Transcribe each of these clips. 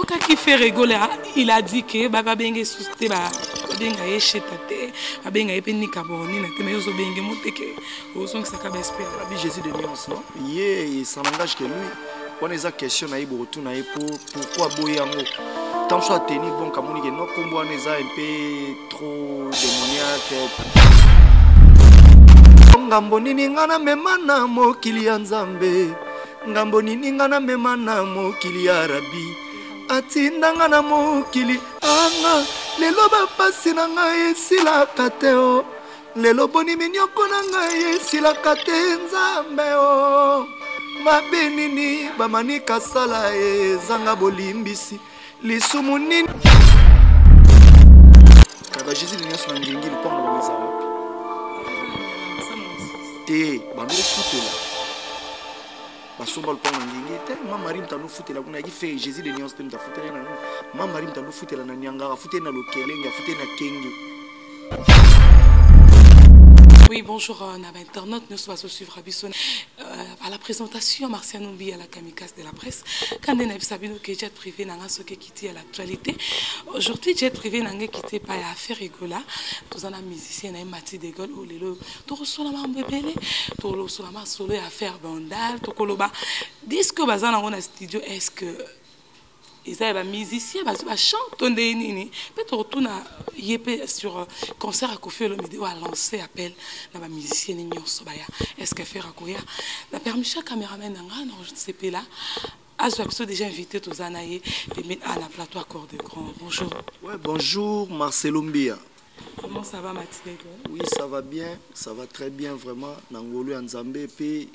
Toka qui fait rigoler, il a dit que Baba Bengue sousté ba Benga Echetate, Benga Epeni Kaboni, mais aux Bengue Moteke, aux sons que ça cabe espérer. Rabbi Jésus de nuance, non? Il s'en engage que lui. On est à question naïe pour retourner naïe pourquoi Boyango. Tant soit tenu bon comme on dit non combo on est un peu trop démoniaque. Ngambo nini ngana memana mo kili Nzambe. Ngambo nini ngana memana mo kili Arabi. Atinda ngana mo kili anga lelo ba pasi na ngai esila kateo. Lelo boni minyoko na ngai esila kate Nzambe o. Mabenini bamanika sala ezanga bolimbisi lisumu nini kaba Jésus de nyonso na ngengi lipongo na bameza wapi te bando futela basomba lipongo na ngengi te mama rim tanu futela kuna ki fe Jésus de nyonso te mta futela na mama rim tanu futela na nyanga futela na lokelenge futela na kenge. Oui, bonjour à internaute, nous sommes à suivre à la présentation Martial Numbi à la kamikaze de la presse. Quand on a Sabino que jet privé n'a pas quitté à l'actualité. Aujourd'hui, jet privé n'a pas quitté par affaire rigola. Tous en a musicien n'a mati de gol ou les lots. Tout sur la main bébé, tout sur la main solo affaire bandal, tout coloba. Disque bazan dans un studio est-ce que ils avaient des musiciens, ils chantent peut-être retourne sur concert à Kofi Olomide a lancé appel dans les musiciens est-ce que faire à Koya la permission caméraman non je ne sais pas là je suis déjà invité tous anaïe de mettre à la plateau accord de grand. Bonjour. Ouais, bonjour Marcelo Mbia. Comment ça va Mathilde? Oui, ça va bien, ça va très bien vraiment. Nangolo Nzambe puis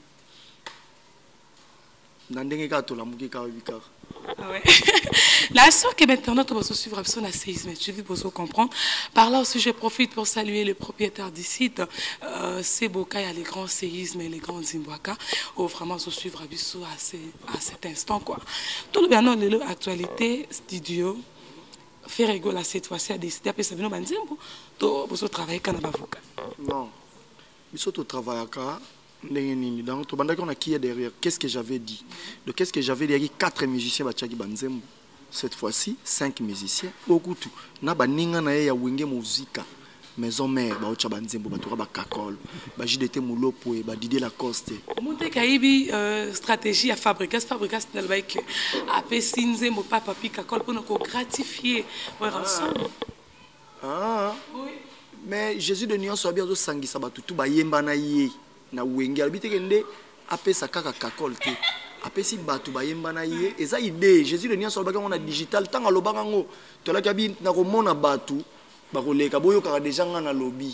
Nandenge kato la muki ka wikar. Ah ouais. La soeur que maintenant on va se suivre absolument à séisme. Je vais vous comprendre. Par là aussi, je profite pour saluer le propriétaire du site. C'est Boka, il y a les grands séismes et les grands Zimbouaka. Où vraiment se suivre à cet instant quoi. Tout le bien non l'actualité studio. Faire rigoler cette fois-ci à décider après ça vient au Banzembo. To vous travaillez quand on avocat. Non. Biso to travaille ka. Donc, on a qui est derrière. Qu'est-ce que j'avais dit? Donc, qu'est-ce que j'avais dit? Il y a 4 musiciens qui Banzembo. Cette fois-ci, 5 musiciens. Beaucoup tout. Na baninga na ya wenge musica. Maison mère, ba ocha Banzembo, ba tora ba kakol, ba JDT Moulopo, ba Didier Lacoste. Monte kaibi stratégie à Fabricas dans le baik. Après Sinzembo papa pi kakol pour nous gratifier ensemble. Ah. Oui. Mais Jésus de Nyon soit bien au sangisa ba tutu ba yemba na ye. Na wenge albite kende apesa kaka kakol te apesi batu bayemba na ye eza idée Jésus le nyonso alobaka on a digital tanga lobaka ngo tolaka bi na komona batu bakoleka boyoka déjà nga na lobby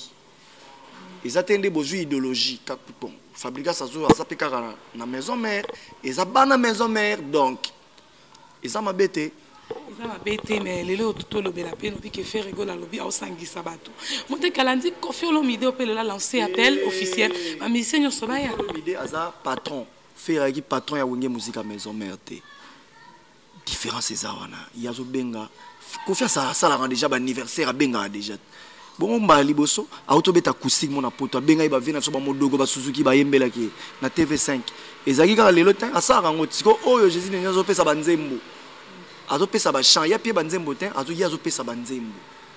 eza tende bozui idéologie bon fabrika sazo asape kaka na maison mère eza bana maison mère donc eza mabete. Ils ont bêté, mais les autres tout le la peine puis que faire rigoler la lobby au sangi sabato. Monte Kalandi Kofi Olomide au peut lancer appel officiel. Ma musicien yo sobaya. Olomide aza patron. Faire qui patron ya wenge musique à maison mère te. Différence eza wana. Ya zo benga. Kofi ça la rend déjà anniversaire a benga déjà. Bon mba liboso auto beta acoustique mon apoto benga iba vina so ba modogo ba Suzuki ba yembela ki na TV5. Ezaki ka lelo temps asa rango tiko oyo Jésus ne nyazo pesa banzembo. Azo pesa ba champ ya pie banzembo ten azo ya zo pesa banzembo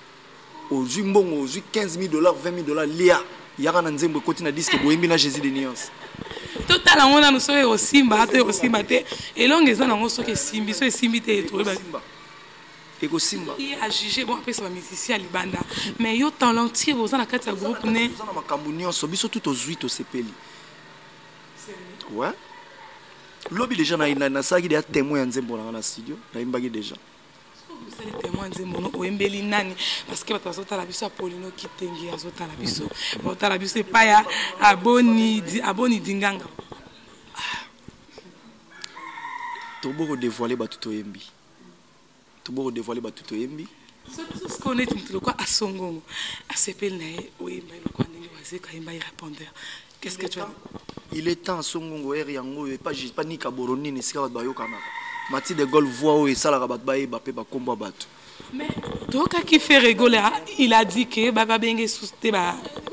ozu mbongo ozu $15,000 $20,000 lia ya na nzembo koti na disque boyembi na Jésus de Nuance total on a nous soye osimba te elongeza nango soki simbi so simbi te to ba eko simba il a jugé bon après ça musicien libanda mais yo talentier vous na kati ya groupe ne vous na makambu nyonso biso tout ozui to sepeli ouais. Lobby déjà na sagi de témoin nzembo na studio na imbagi déjà. C'est les témoins nzembo o embeli nani parce que batazota la biso Apolino Kitengi azota la biso. Bota la biso pa ya aboni dinganga. Toboko dévoiler batuto yembi. Toboko dévoiler batuto yembi. Ce qu'on est tout quoi à Songongo. A sepel na oui mais le quoi ndenge wazeka imba répondeur. Qu'est-ce que tu as? Il est temps Songongo yango et pas ni kaboroni ni sika bayo kana. Mati de gol voix et sala rabat baye ba pe ba komba batu. Mais donc qui fait rigoler il a dit que baba benge sousté ba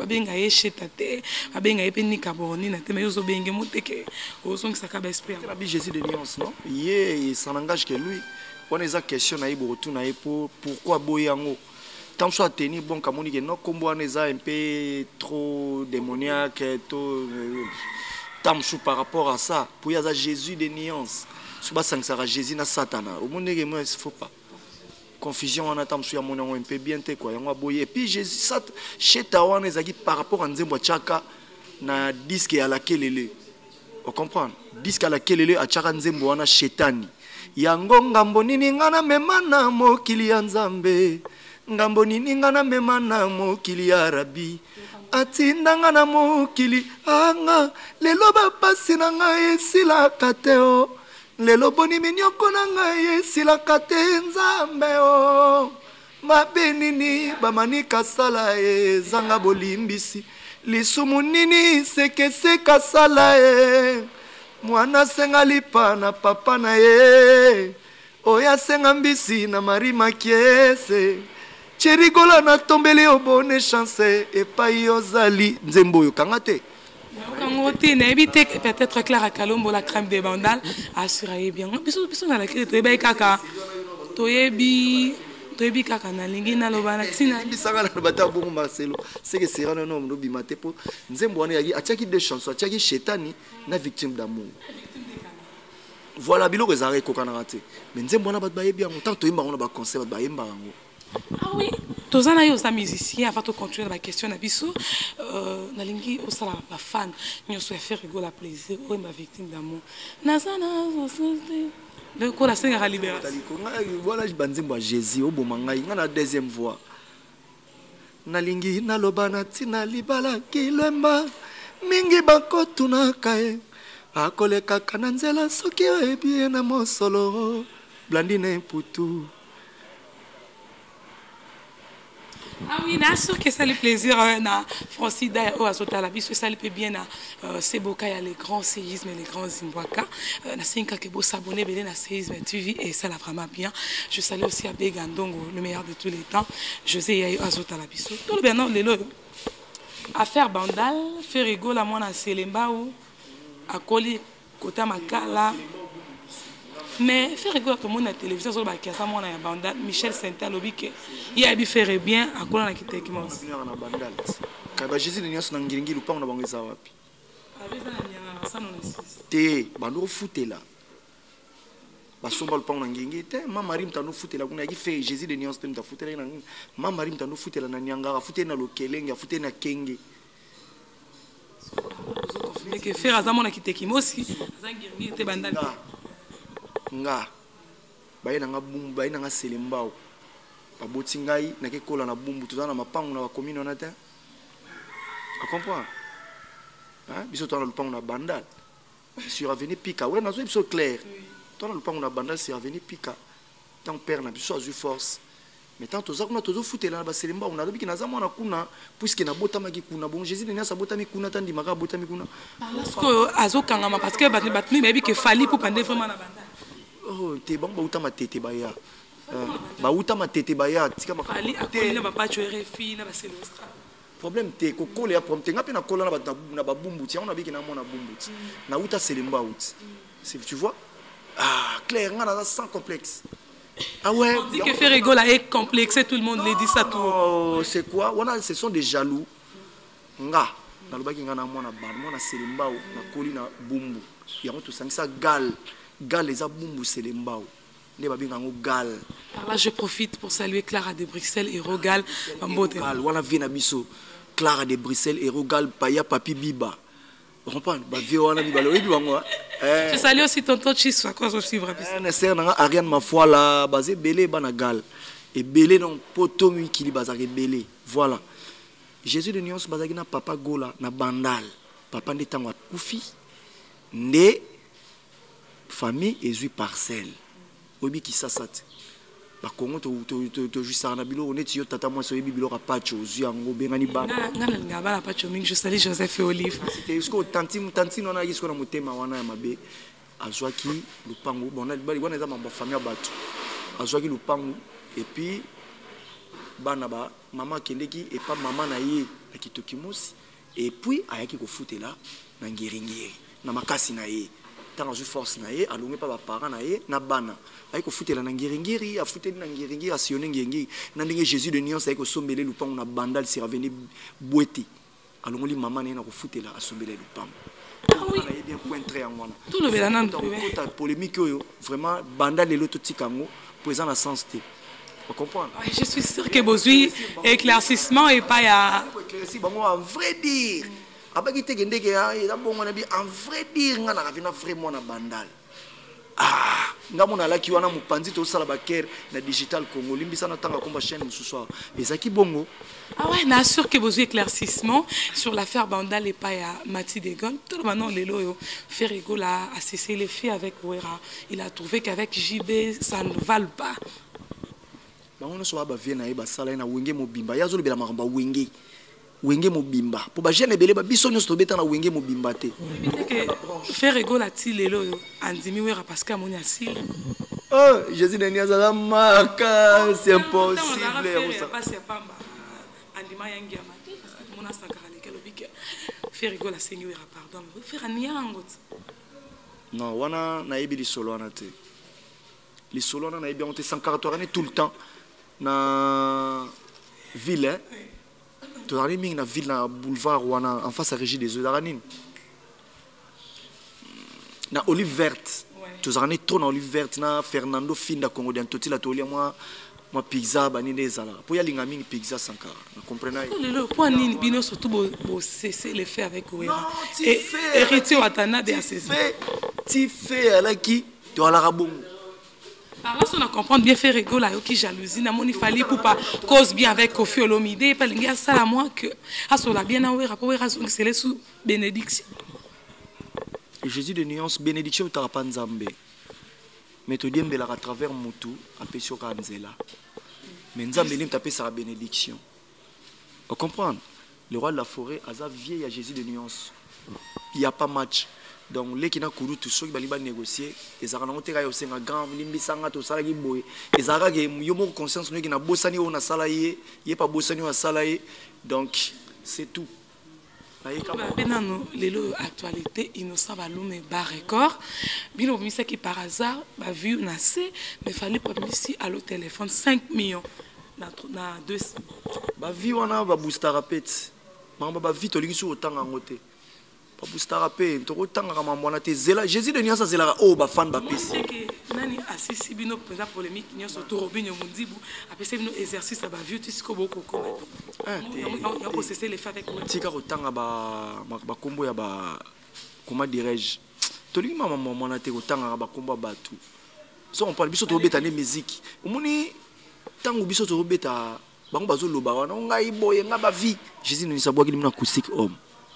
babenga ye chetate babenga ye pe nika boroni na te mais yozo benge moteke ozongi saka ba esprit la Jésus de nuance non il s'en engage que lui on est à question na ibo retour na pourquoi boyango tant soit tenir bon kamoni que non combo on est un peu trop démoniaque tout tant sous par rapport à ça pour y a Jésus de nuance suba sangsara Jésus na satana au monde que moi il faut pas confusion on attend sur mon un peu bien te quoi yango boye et puis Jésus sat chez tawana ezaki par rapport à nzembo chaka na disque à laquelle on comprend disque à laquelle a chaka nzembo wana shetani yango ngambo nini ngana memana mokili ya nzambe ngambo nini ngana memana mokili ya rabi atinda ngana mokili anga lelo bapasi na ngai esilaka te o lelo boni minyoko na ngai esilaka te nzambe o mabe nini bamanika sala ezanga bolimbisi lisumu nini sekeseka sala mwana senga lipa na papa na ye oya senga mbisi na mari makiese cherigola na tombeli obone chance epai ozali nzembo oyo kanga te peut-être Clara à Kalombo la crème de bandal assuraye bien biso na la clé toyebi kaka toyebi kaka na lingi na lobana tina bisanga na bata bongo Marcelo c'est que c'est rano no bimate po nzembo wana yaki atiaki deux chansons atiaki Shetani na victime d'amour voilà biloko ezare kokana te mais nzembo wana bat bayebi yango tant toyemba on ba concert bat bayemba yango. Ah oui, tozana yo sa musicien avant de continuer la question na biso na lingi au sala ba fan nyo so faire rigolo la plaisir ou ma victime d'amour nazana le ko la senga libération voilà banzembo a Jésus au bomangai ngana deuxième voix na lingi na lobana tina libala kilemba mingi bakotuna kae akoleka kananzela soki oyebi na mosolo blandine putu. Ah oui, bien sûr que ça le plaisir na Francida au Azota la biso ça le peut bien na Seboka ya les grands séismes et les grands Zimbabwe na sinka que beau s'abonner belé na séisme TV et ça l'a vraiment bien. Je salue aussi à Begandongo le meilleur de tous les temps. José ya Azota la biso. Tout le bien non lelo affaire bandal faire rigolo la mona Selemba ou akoli kota makala. Mais faire rigolo tout le monde à la télévision sur le bac, ça mon a bandal Michel Saint-Anne lobby il a fait bien à quoi on a quitté qui m'ont. Kaba Jésus de nyos na ngiringi lupa on a bango za wapi. Te bando futela. Basomba lupa on a ngiringi te mama rim tanu futela kuna ki fait Jésus de nyos te mta futela na mama rim tanu futela na nyanga futela na lokelenge futela na kenge. Mais que faire à mon a quitté qui aussi za ngiringi te bandal. Nga baye nanga bumbu baye nanga selembao baboti ngai nakekola na bumbu tozana mapangu na bakomino na te a comprendre hein biso tona lupangu na bandal sur avenue Pika ouais nazo biso clair tona lupangu na bandal sur avenue Pika tant père na biso azu force mais tant toza kuna tozo futela na baselembao na lobiki naza mwana kuna puisque na botama ki kuna bon Jésus nena sa botami kuna tandi maka botami kuna parce que azokanga parce que batni baby que fali pour pande vraiment na bandal. Oh, t'es bon, bah, où tete baya. Bah, où t'as tete baya. Tika ma. Ali, akoli na papa tu es fille na basé l'Austra. Problème t'es kokole ya problème. T'es ngapi na kola na ba bumbu. Tiens, on a vu qu'il na mona bumbu. Na où t'as selemba out. Tu vois? Ah, clair, on a sans complexe. Ah ouais. On dit que faire rigolo est complexe, tout le monde le dit ça tout. Oh, c'est quoi? On a, ce sont des jaloux. Nga. Na lobaki nga na mona ban, mona selemba na koli na bumbu. Yango tout ça gal. Gal les abumbu selembao. Les babingango gal. Là je profite pour saluer Clara de Bruxelles et Rogal Mbote. Gal wana vient biso. Clara de Bruxelles et Rogal paya papi biba. Vous comprenez? Ba vie wana bibalo ebi bango. Je salue aussi tonton Chiswa quoi je suivre biso. Na ser na Ariane Mafwa la basé belé bana gal. Et belé non potomi kili bazake belé. Voilà. Jésus de Nyons bazaki na papa gola na bandal. Papa ndetangwa kufi. Né famille et 8 parcelles. Obi qui s'assate. Par contre, tu juste à Nabilo, on est sur tata moi sur Bibilo Rapacho, Ziango, Bengani Ban. Je salue Joseph et Olive. C'était ce que tanti non a eu ce qu'on a monté ma wana mabe. Azwaki lupango, bon on a des famille à battre. Azwaki lupango et puis bana ba maman kendeki et pas maman na ye na kitoki mosi et puis ayaki ko futela na ngiringiri na makasi na ye tanga ju force na ye alonge pa ba parents na ye na bana ayiko futela na ngiringiri afuteli na ngiringiri asione ngiringiri na ndenge Jésus de Nyons ayiko sombele lupango na bandal si revenu boeti alongoli maman na ye na ko futela asombele lupango. Oui. Tout le bélanan polémique vraiment banda lelo to tikango présent na sens té. Vous comprenez? Je suis sûr que besoin éclaircissement et pas à en vrai dire. Abaki te gende ke ya eza bongo na bi en vrai dire nga na ravina vraiment na bandal. Ah, nga mona laki wana mupanzi to sala baker na digital Congo limbisa na tanga komba chaîne mususu. Ezaki bongo. Ah ouais, n'a sûr que besoin éclaircissement sur l'affaire Bandal et pas à Mati Degon. Tout le monde les loyaux fait rigoler a cessé les faits avec Ouera. Il a trouvé qu'avec JB ça ne vale pas. Bango no so ba vie na e ba sala na wenge mobimba. Ya zo le bela makamba wenge. Wenge mobimba. Po ba jeune belé ba biso nyo so beta na wenge mobimba te. Faire rigoler a ti les loyaux andimi Ouera parce qu'à mon asile. Oh, Jésus de Niazala maka, c'est impossible. Andima yangi amati parce que mon asakara lequel obike faire rigoler sengi Ouera pardon faire niango. Non, wana na yebi li solo wana te. Li solo na yebi on te 140 tout le temps na ville. Tu as mis na ville na boulevard wana en face à Régie des Eaux d'Aranine. Na olive verte. Tu as mis trop na olive verte na Fernando Finda Congo d'Antoti la tolia moi pizza banine ezala. Pour y aller ngami pizza sankara. Vous comprenez? Le point ni bino surtout bo cesser les faits avec Ouera. Et héritier watana de assessé. Tu fais à la qui tu as la rabon. Alors on a comprendre bien faire rigoler qui jalousie na moni fali pour pas cause bien avec Kofi Olomide pas linga ça à moi que asola bien na Ouera pour Ouera c'est les sous bénédiction. Et Jésus de Nuance bénédiction utara nzambe. Mais tu dis à travers Moutou, à Pesio Kanzela. Mais Nzambe lim tapé sa bénédiction. Vous comprenez? Le roi de la forêt, Aza vieille à Jésus de Nuance. Il n'y a pas match. Donc, les qui n'ont couru tout ceux qui vont négocier, ils ont rencontré un grand limbisanga to sala giboy. Ils ont yomo conscience qui n'a bossani on a salaye, il pas bossani on a salaye. Donc, c'est tout. Maintenant, les actualités innocent balume bar record. Bien au ministère qui par hasard a vu nasser, mais fallait pas ici à le téléphone 5 millions na 2. Ba vie wana ba booster rapet. Mamba ba vite olingi sur autant ngote. Ba booster rapet, to autant ngama mwana te zela Jésus de Niasa zela oh ba fan ba pesi. Nani assisi bino présent polémique nyonso to robinyo mundibu apesa bino exercice ba vue tisiko boko ko. On a processé les faits avec moi. Tika otanga ba kombo ya ba comment dirais-je? Tolingi mama mwana te otanga ba kombo ba tout. So on parle biso to beta ne musique. Omoni tango biso to beta bango bazo loba wana ngai boye nga ba vie. Jésus ne sabwaki limna acoustique homme.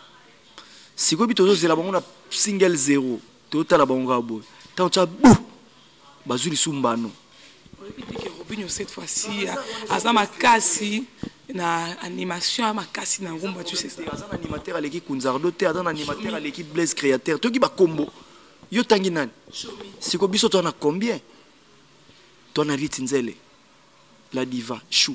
Siko bito zo zela bango na single 0. To tala bango ga boye. Tant cha bou. Bazuli sumbano. Robinho cette fois-ci à ma kasi na animation à ma kasi na ngomba tu sais ça. Un animateur à l'équipe Kunzardo, un animateur à l'équipe Blaise Créateur. Tu qui ba combo. Yo tangi nani? Siko biso tu en as combien? Tu en as Ritinzele. La diva chou.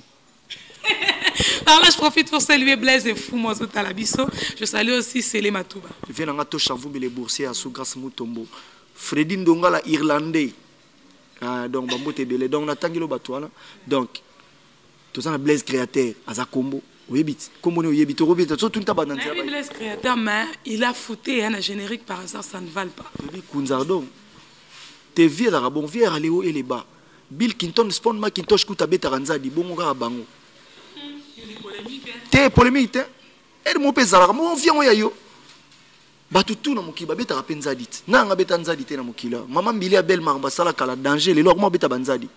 Alors là je profite pour saluer Blaise et Fou moi à la biso. Je salue aussi Célé Matouba. Viens en to Chanvou les boursiers à Sougras Mutombo. Freddy Ndonga la irlandais. Donc bambote belé donc natangilo batwana donc tout ça na Blaise Créateur aza combo oyebit combo ne oyebit robita so tout tabana nzela Blaise Créateur mais il a fouté un générique par hasard ça ne vale pas oui Kunzardo te vie la bon vie aller haut et les bas Bill Clinton spawn Macintosh kuta beta ranzadi bongo ka bango te polémique et mo pesa la mo vient ya yo batutu na mokili babeta kapenza dit na nga beta nzadi te na mokili mama mbili ya belle marba sala kala danger lelo comment beta banzadi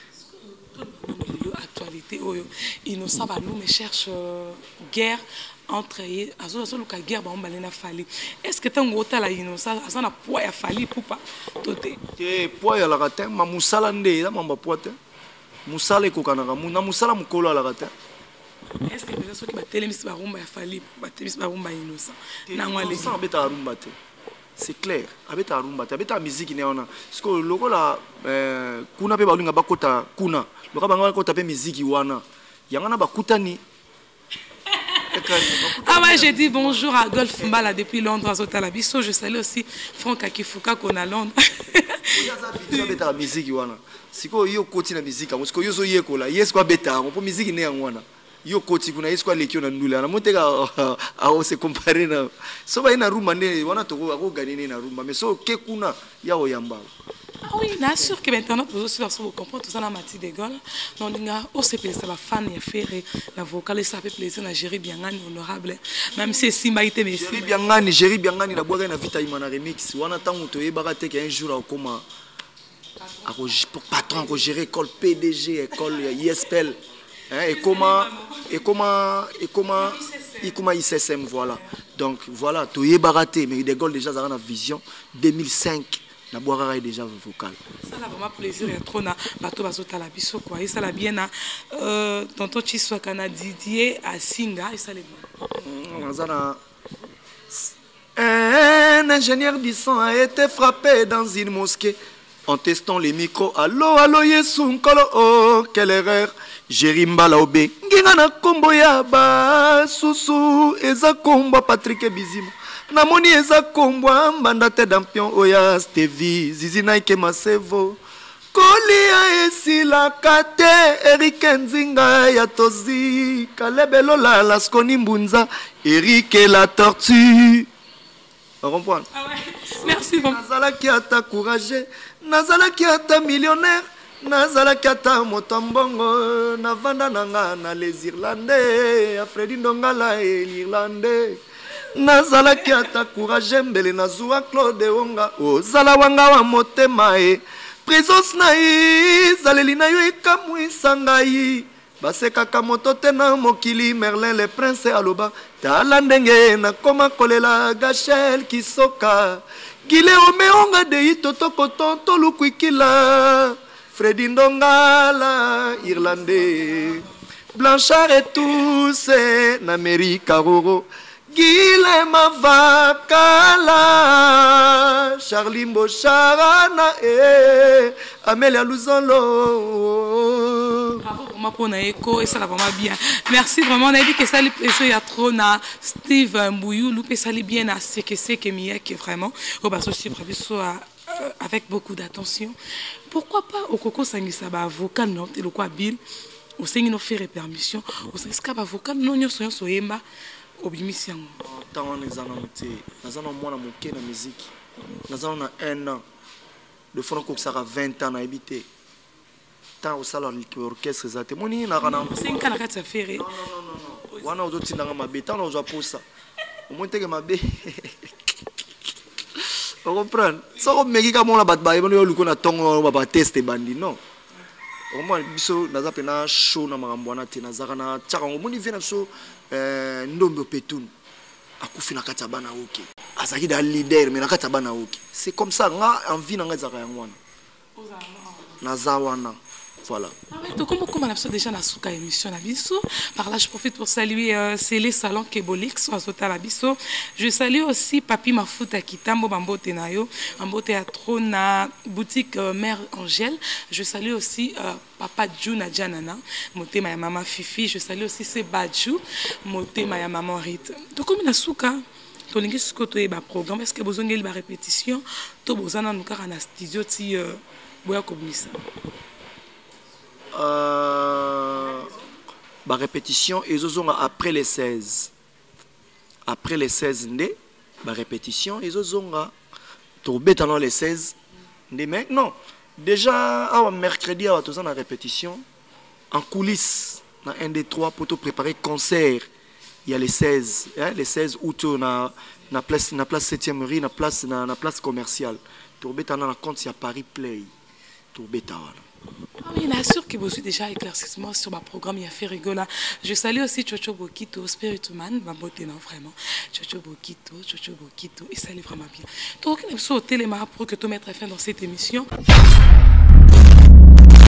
actualité oyo innocent balume cherche guerre entre azo luka guerre ba ombale na fali est-ce que tango otala innocent azana poids ya fali pupa tote te poids ya la ratin ma musala nde ya mamba poids te musala ekokana na musala mukolo la ratin. Est-ce que les gens qui battent les mises barumba ya fali battent les mises barumba innocent na ngwa les sans beta rumba te c'est clair abeta rumba te abeta musique ne ona parce que lokola kuna pe balinga bakota kuna lokola banga bakota pe musique wana Yangana bakutani. Ah ouais, j'ai dit bonjour à Golf Mbala depuis Londres, à Zotalabiso. Je salue aussi Franck Akifuka qu'on a à Londres. La musique, si yo koti na musique, parce que yo zo yekola, yes quoi beta, on peut musique ne ngwana. Yo koti kuna yes quoi lekio na ndula. Na moteka a se comparer na. So ba ina rumba ne wana to ko gagner na rumba, mais so ke kuna ya oyamba. Ah oui, bien sûr que maintenant nous aussi vous comprendre tout ça dans Mathilde de Gaulle. Non, on s'est plaisir la fan et faire la vocale ça fait plaisir na Jerry Biangani honorable. Même si Simba était mais Jerry Biangani la boire na vita imana remix. Wana tango to yebaka te qu'un jour akoma pour patron ko gérer école PDG école ISPL. Hein, et comment ICSM voilà. Donc voilà, to yebaka te mais de Gaulle déjà ça na vision 2005. La boire est déjà vocal. Ça a vraiment plaisir et trop na bateau bazota la biso quoi. Et ça la bien na tonton Chiswa kana Didier à Singa et ça les un ingénieur du son a été frappé dans une mosquée en testant les micros. Allô allô Yesu Nkolo oh quelle erreur. Jerimba la obe nginga na kombo ya ba susu eza kombo Patrick Bizimo. Namoni eza kombwa mbanda te dampion oya Stevie zizi naike masevo kolia esila kate Eric Nzinga ya tozi kalebelo la laskoni mbunza Eric la tortue. On comprend? Ah ouais. Merci beaucoup. Nazala qui a ta courageux, nazala qui a ta millionnaire, nazala qui a ta motambongo, navanda nanga na les Irlandais, Freddy Ndongala et l'Irlandais. Nazalaki ata courage mbele nazua Claude Onga ozala wanga wa motema e présence na yi zaleli na yo ekamwisa ngai basekaka moto te na mokili Merlin le prince aloba tala ndenge nakoma kolela Gachel Kisoka gile omeonga de itotoko tonto lukwikila Freddy Ndongala Irlandais Blanchard et tous na Mary Karoro Guilema Vakala, Charlie Mbocharana et Amélia Luzolo. Bravo vraiment pour Naeko et ça va vraiment bien. Merci vraiment. On a dit que ça il y a trop na Steve Mbouyou, loupé ça bien à ce que c'est que Mia qui vraiment au bas aussi avec beaucoup d'attention. Pourquoi pas au Coco Sangisa ba vocal non et le quoi Bill au Seigneur nous faire permission au Sangisa vocal non yo soyons soyemba. Obimisi yango tant les annotés nazana mwana moké na musique nazana 1 an de franco que ça a 20 ans à habiter tant au salon l'orchestre ça témoigne na kana 5 ans na kati affaire non wana ozotinda nga mabe tant ozo posa au moins te que mabe on comprend ça comme meki ka mona bat ba yo luko na tongo ba test bandi non au moins biso naza pena show na makambo wana te nazaka na tsaka ngomoni vena so ndombe petun akufi na kati bana oke azaki da leader mais na kati bana oke c'est comme ça nga envie na nga zaka yangwana nazawana voilà. Donc, comme on a déjà dans la émission par là je profite pour saluer Célé Salon Kebolix à Labiso. Je salue aussi Papi Mafuta Kitambo Bambote Nayo, Bambote à Trona, boutique Mère Angèle. Je salue aussi Papa Juna Janana, Moté ma maman Fifi. Je salue aussi Sebadjou, Moté ma maman Rite. Donc, comme on a souka, tu as ce que tu as programme, est-ce que vous avez une répétition? Tu as besoin de faire un studio qui est comme ça. Répétition et zozonga après les 16 ndé répétition et zozonga torbeta dans les 16 ndé mais non déjà mercredi à tous en répétition en coulisses na 1 2 3 pour te préparer concert il y a les 16 hein, les 16 août na place 7e rue na place commerciale torbeta dans la compte il y a Paris Play torbeta voilà. Oui, il assure que vous avez déjà éclaircissement sur ma programme, il a fait rigoler. Je salue aussi Chocho Bokito, Spirituman, vraiment. Chocho Bokito, il salue vraiment bien. Donc, il y a un téléma pour que tu mettes fin dans cette émission.